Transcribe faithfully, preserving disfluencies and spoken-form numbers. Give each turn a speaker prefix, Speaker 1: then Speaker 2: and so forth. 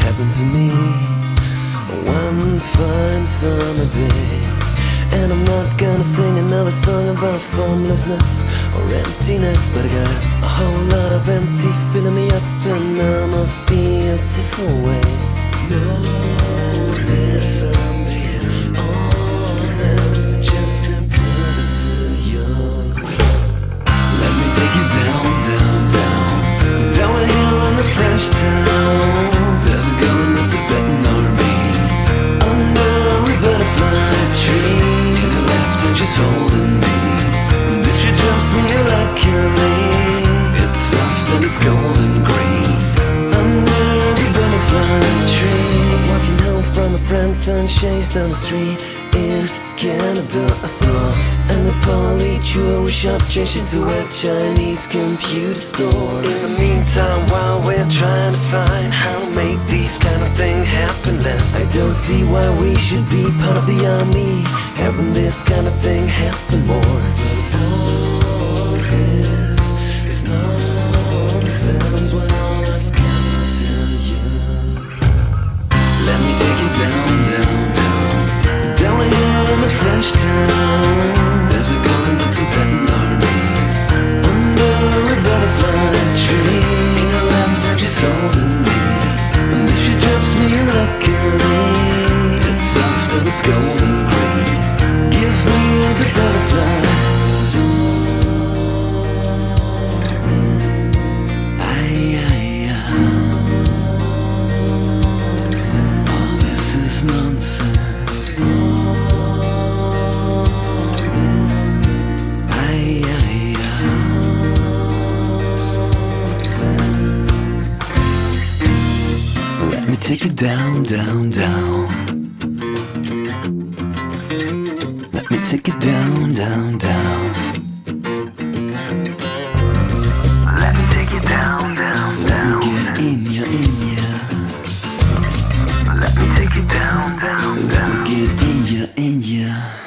Speaker 1: happened to me one fine summer day. And I'm not gonna sing another song about formlessness or emptiness, but I got a whole lot of empty filling me up in the most beautiful way. Notice I'm being honest and just to prove it to you. Let me take you down, down, down, down a hill in a French town. There's a girl in the Tibetan army under a butterfly tree. In her left hand she's holding me, and if she drops me luckily, it's soft and it's golden green. Under the butterfly tree, walking home from a friend's Sangé down the street in Canada, I saw a Nepali jewelry shop changed into a Chinese computer store. In the meantime, while we're trying to find how to make these kind of things happen less, I don't see why we should be part of the army, having this kind of thing happen more. But all this is nonsense when all I've got to tell you. Let me take you down, down, down, down a hill in a French town. There's a girl in the Tibetan army under a butterfly tree. In her left hand she's holding me, and if she drops me luckily, it's soft and it's golden green. Give me the butterfly. Aye, aye, aye. All this is nonsense. Let me take you down, down, down. Let me take you down, down, down. Let me take you down, down, down. Get in ya, in ya. Let me take you down, down, down. Get in ya, in ya.